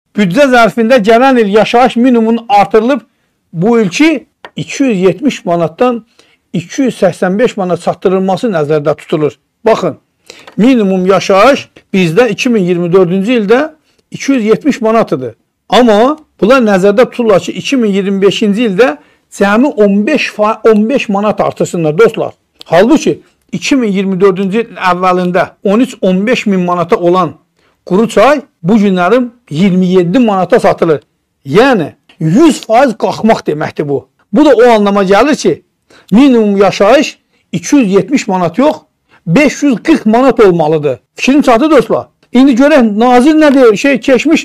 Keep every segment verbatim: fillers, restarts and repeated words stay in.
Büdcə zərfində gələn il yaşayış minimumunun artırılıb bu ilki iki yüz yetmiş manatdan iki yüz səksən beş manat çatdırılması nəzərdə tutulur. Baxın, minimum yaşayış bizdə iki min iyirmi dördüncü ildə iki yüz yetmiş manatıdır. Amma bunlar nəzərdə tutulur ki, iki min iyirmi beşinci ildə cəmi on beş manat artırsınlar dostlar. Halbuki iki min iyirmi dördüncü il əvvəlində on üç on beş min manata olan quru çay bu günlərin iyirmi yeddi manata satılır. Yəni yüz faiz qalxmaq deməkdir bu. Bu da o anlama gəlir ki, minimum yaşayış iki yüz yetmiş manat yox, beş yüz qırx manat olmalıdır. Fikrim çatı dostlar. İndi görək nazir nə deyir? Şey keçmiş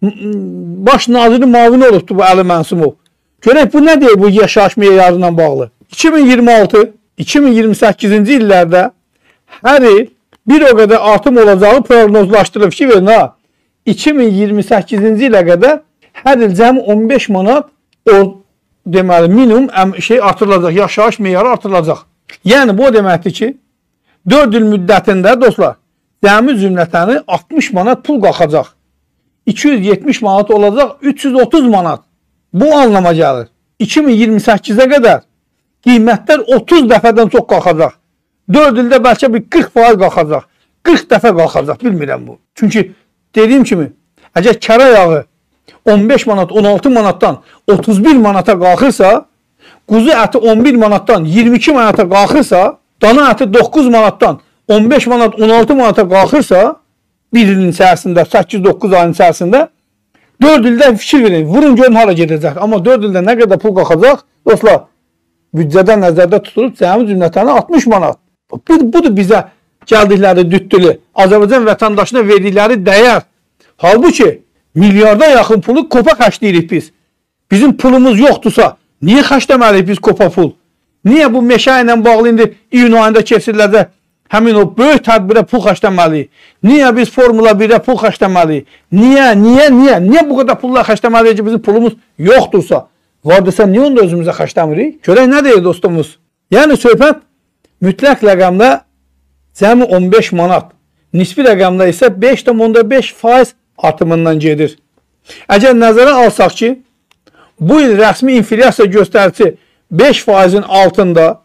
baş nazirin mavini olubdu bu Əli Mənsumov. Görək bu nə deyir bu yaşayış meyarından bağlı? iki min iyirmi altı iki min iyirmi səkkizinci illərdə hər il bir o qədər artım olacağı proqnozlaşdırılıb ki, verin ha. iki min iyirmi səkkizinci ilə qədər hər il cəmi on beş manat o deməli minimum şey artırılacaq, yaşayış meyarı artırılacaq. Yəni bu deməkdir ki, dörd il müddətində dostlar, cəmi cümlətəni altmış manat pul qalxacaq. iki yüz yetmiş manat olacaq, üç yüz otuz manat. Bu anlama gəlir. iki min iyirmi səkkizə qədər qiymətlər otuz dəfədən çox qalxacaq. dörd ildə bəlkə bir qırx faiz qalxacaq. qırx dəfə qalxacaq, bilmirəm bu. Çünki dediyim kimi, əgər kərə yağı on beş manat, on altı manatdan otuz bir manata qalxırsa, quzu əti on bir manatdan iyirmi iki manata qalxırsa, dana əti doqquz manatdan on beş manat, on altı manata qalxırsa, bir ilin içərisində, səkkiz doqquz ayın içərisində, dörd ildə fikir verin, vurun görün hara gedəcək. Amma dörd ildə nə qədər pul qalxacaq? Dostlar, büdcədən nəzərdə tutulub, cəmi cümlətəni altmış manat. Budur bizə gəldikləri düttülü, Azərbaycan vətəndaşına verdikləri dəyər. Halbuki, milyarda yaxın pulu kopa xərcləyirik biz. Bizim pulumuz yoxdursa, niyə xərcləməliyik biz kopa pul? Niyə bu meşə ilə bağlı indi iyun ayında keçiriləcək həmin o böyük tədbirə pul xərcləməliyik? Niyə biz Formula birə pul xərcləməliyik? Niyə, niyə, niyə? Niyə bu qədər pullar xərcləməliyik ki, bizim pulumuz yoxdursa? Var desə, niyə onu da özümüzə xərcləmirik? Görək nə deyir dostumuz? Yəni söhbət mütləq rəqəmdə cəmi on beş manat, nisbi rəqəmdə isə beş nöqtə beş faiz artımından gedir. Əgər nəzərə alsaq ki, bu il rəsmi inflyasiya göstəricisi beş faizin altında,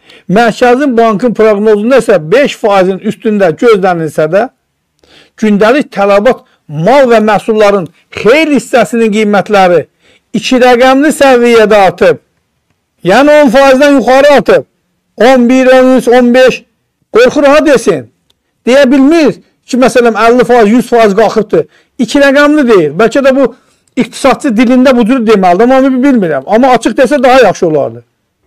Mərkəzi Bankın proqnozunda isə beş faizin üstündə gözlənilsə də, gündəlik tələbat mal və məhsulların xeyli hissəsinin qiymətləri iki rəqəmli səviyyədə artıb. Yəni on faizdən yuxarı artıb. on bir, on üç, on beş qorxur ha desin. Deyə bilmir ki, məsələn əlli faiz, yüz faiz qalxıbdır. İki rəqəmli deyil. Bəlkə də bu iqtisadçı dilində bu cür deməlidir, amma bilmirəm. Amma açıq desə daha yaxşı olardı.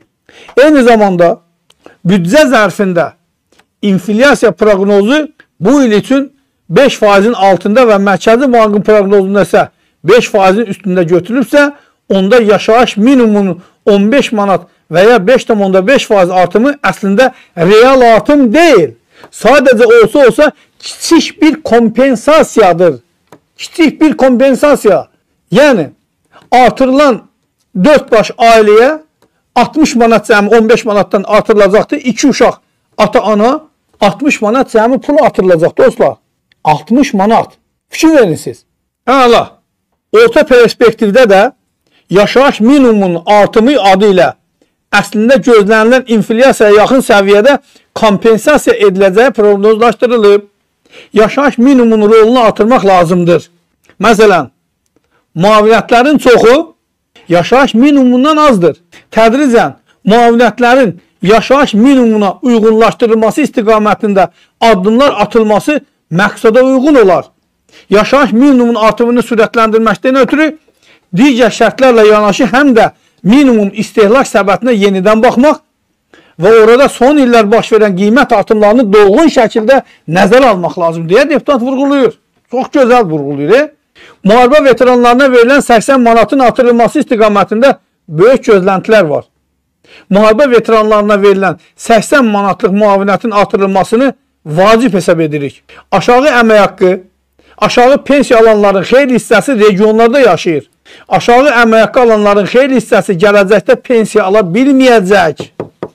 Eyni zamanda büdcə zərfində inflyasiya proqnozu bu il üçün beş faizin altında və Mərkəzi Bankın proqnozunda isə beş faizin üstündə götürülübsə, onda yaşayış minimumunun on beş manat və ya beş nöqtə beş faiz artımı əslində real artım deyil. Sadəcə olsa olsa kiçik bir kompensasiyadır. Kiçik bir kompensasiya. Yəni artırılan dörd baş ailəyə altmış manat cəmi on beş manatdan artırılacaqdır. iki uşaq ata-ana altmış manat cəmi pul artırılacaq dostlar. altmış manat. Fikir verin siz. Əla. Orta perspektivdə də yaşayış minimumunun artımı adı ilə əslində gözlənilən inflyasiyaya yaxın səviyyədə kompensasiya ediləcəyi proqnozlaşdırılıb. Yaşayış minimumunun rolunu artırmaq lazımdır. Məsələn, müavinətlərin çoxu yaşayış minimumundan azdır. Tədricən müavinətlərin yaşayış minimumuna uyğunlaşdırılması istiqamətində addımlar atılması məqsədə uyğun olar. Yaşayış minimumun artımını sürətləndirməkdən ötürü digər şərtlərlə yanaşı həm də minimum istehlak səbətinə yenidən baxmaq və orada son illər baş verən qiymət artımlarını dolğun şəkildə nəzərə almaq lazım deyə deputat vurğulayır. Çox gözəl vurğulayır. E? Müharibə veteranlarına verilən səksən manatın artırılması istiqamətində böyük gözləntilər var. Müharibə veteranlarına verilən səksən manatlıq müavinətin artırılmasını vacib hesab edirik. Aşağı əmək haqqı, aşağı pensiya alanların xeyli hissəsi regionlarda yaşayır. Aşağı əmək haqqı alanların xeyli hissəsi gələcəkdə pensiya ala bilməyəcək.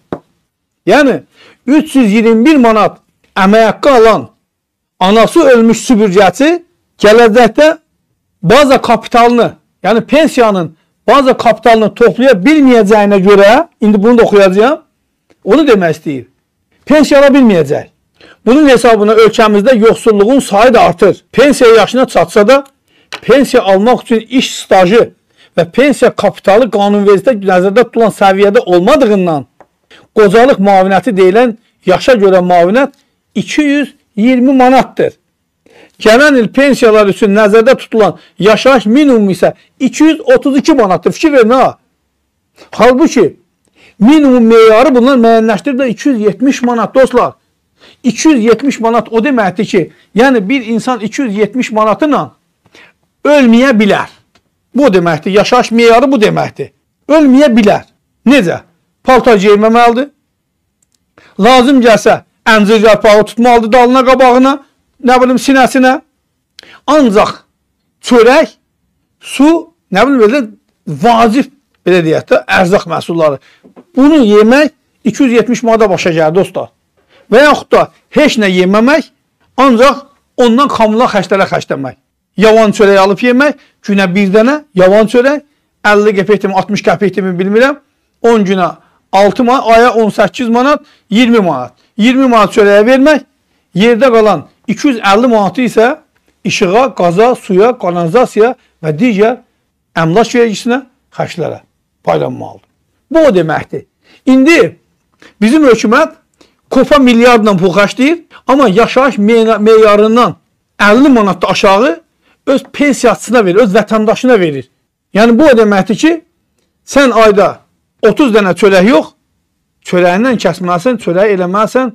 Yəni, üç yüz iyirmi bir manat əmək haqqı alan anası ölmüş süpürgəçi gələcəkdə baza kapitalını, yəni pensiyanın baza kapitalını toplaya bilməyəcəyinə görə, indi bunu da oxuyacağım, onu demək istəyir. Pensiya ala bilməyəcək. Bunun hesabına ölkəmizdə yoxsulluğun sayı da artır. Pensiya yaşına çatsa da, pensiya almaq üçün iş stajı və pensiya kapitalı qanunvericidə nəzərdə tutulan səviyyədə olmadığından, qocalıq müavinəti deyilən yaşa görə müavinət iki yüz iyirmi manatdır. Gələn il pensiyalar üçün nəzərdə tutulan yaşayış minimum isə iki yüz otuz iki manatdır. Fikir verin ha. Halbuki minimum meyarı bunlar müəyyənləşdirib də iki yüz yetmiş manat dostlar. iki yüz yetmiş manat o deməkdir ki, yəni bir insan iki yüz yetmiş manatıyla ölməyə bilər. Bu deməkdir. Yaşayış meyarı bu deməkdir. Ölməyə bilər. Necə? Paltar geyməməlidir. Lazım gəlsə əncir yarpağı tutmalıdır dalına, qabağına, nə bilim sinəsinə. Ancaq çörək, su, nə bilim belə vacib, belə deyək də, ərzaq məhsulları. Bunu yemək iki yüz yetmiş manata başa gəlir dostlar. Və yaxud da heç nə yeməmək, ancaq ondan xamla xəstələ xəstəmək. Yavan çörək alıb yemək, günə bir dənə yavan çörək, əlli qəpik, altmış qəpik bilmirəm, on günə altı manat, aya on səkkiz manat, iyirmi manat. iyirmi manat çörəyə vermək, yerdə qalan iki yüz əlli manatı isə işığa, qaza, suya, kanalizasiya və digər əmlak vergisinə, xərclərə paylanmalıdır. Bu o deməkdir. İndi bizim hökumət kopa milyardla pul xərcləyir, amma yaşayış meyarından əlli manatda aşağı öz pensiyasına verir, öz vətəndaşına verir. Yəni bu o deməkdir ki, sən ayda otuz dənə çörək yox, çörəyindən kəsməlisən, çörəyi eləməlisən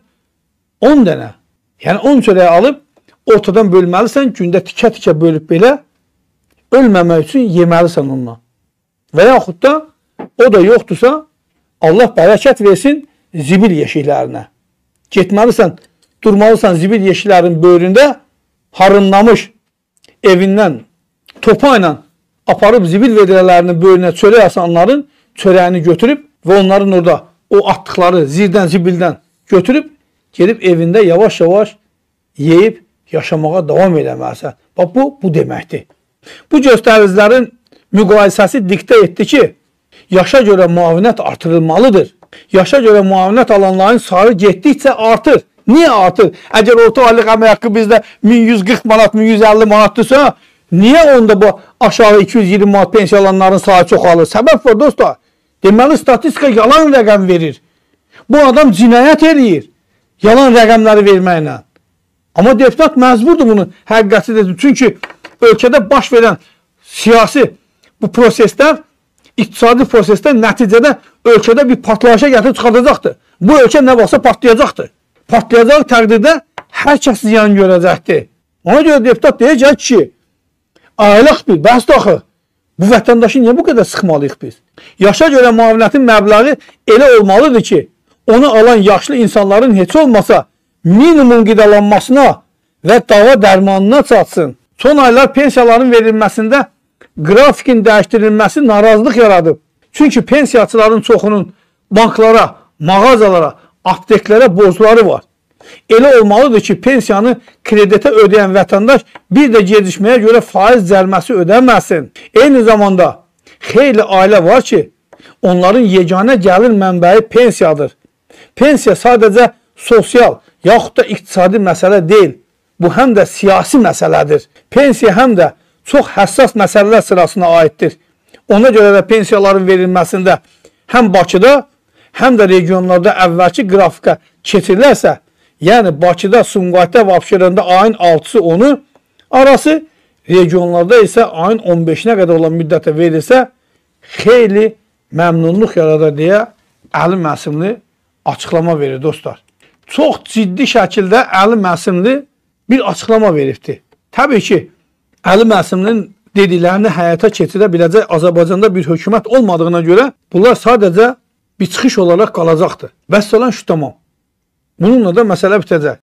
on dənə. Yəni on çörəyi alıb ortadan bölməlisən, gündə tikə-tikə bölüb belə ölməmək üçün yeməlisən onunla. Və yaxud da o da yoxdursa, Allah bərəkət versin zibil yeşiklərinə. Getməlisən, durmalısan zibil yeşiklərin böyründə harınlamış evindən topa ilə aparıb zibil vedrələrinin böyrünə çörək asanların çörəyini götürüb və onların orada o atdıqları zirdən, zibildən götürüb gedib evində yavaş-yavaş yeyib yaşamağa davam eləməlisən. Bax, bu, bu deməkdir. Bu göstəricilərin müqayisəsi diktə etdi ki, yaşa görə müavinət artırılmalıdır. Yaşa görə müavinət alanların sayı getdikcə artır. Niyə artır? Əgər orta aylıq əmək haqqı bizdə min yüz qırx manat, min yüz əlli manatdırsa, niyə onda bu aşağı iki yüz iyirmi manat pensiya alanların sayı çoxalır? Səbəb var dostlar. Deməli, statistika yalan rəqəm verir. Bu adam cinayət eləyir. Yalan rəqəmləri verməklə. Amma deputat məcburdur bunu həqiqəti dedir. Çünki ölkədə baş verən siyasi bu proseslər, iqtisadi proseslər nəticədə ölkədə bir patlayışa gətirib çıxardacaqdır. Bu ölkə nə vaxtsa patlayacaqdır. Patlayacaq təqdirdə hər kəs ziyan görəcəkdir. Ona görə deputat deyəcək ki, aylıq bir, bəs daxı, bu vətəndaşı niyə bu qədər sıxmalıyıq biz? Yaşa görə müavinətin məbləği elə olmalıdır ki, onu alan yaşlı insanların heç olmasa minimum qidalanmasına və dava dərmanına çatsın. Son aylar pensiyaların verilməsində qrafikin dəyişdirilməsi narazılıq yaradıb. Çünki pensiyaçıların çoxunun banklara, mağazalara, apteklərə borcları var. Elə olmalıdır ki, pensiyanı kreditə ödəyən vətəndaş bir də gecikməyə görə faiz cəriməsi ödəməsin. Eyni zamanda xeyli ailə var ki, onların yeganə gəlir mənbəyi pensiyadır. Pensiya sadəcə sosial yaxud da iqtisadi məsələ deyil. Bu həm də siyasi məsələdir. Pensiya həm də çox həssas məsələlər sırasına aiddir. Ona görə də pensiyaların verilməsində həm Bakıda, həm də regionlarda əvvəlki qrafika keçirilərsə, yəni Bakıda, Sumqayıtda və Abşeronda ayın altısı onu arası, regionlarda isə ayın on beşinə qədər olan müddətə verilsə, xeyli məmnunluq yaradar deyə Əli Məsimli açıqlama verir dostlar. Çox ciddi şəkildə Əli Məsimli bir açıqlama veribdir. Təbii ki, Əli Məsimlinin dediklərini həyata keçirə biləcək Azərbaycanda bir hökumət olmadığına görə bunlar sadəcə bir çıxış olaraq qalacaqdır. Vəssalam, şu tamam. Bununla da məsələ bitəcək.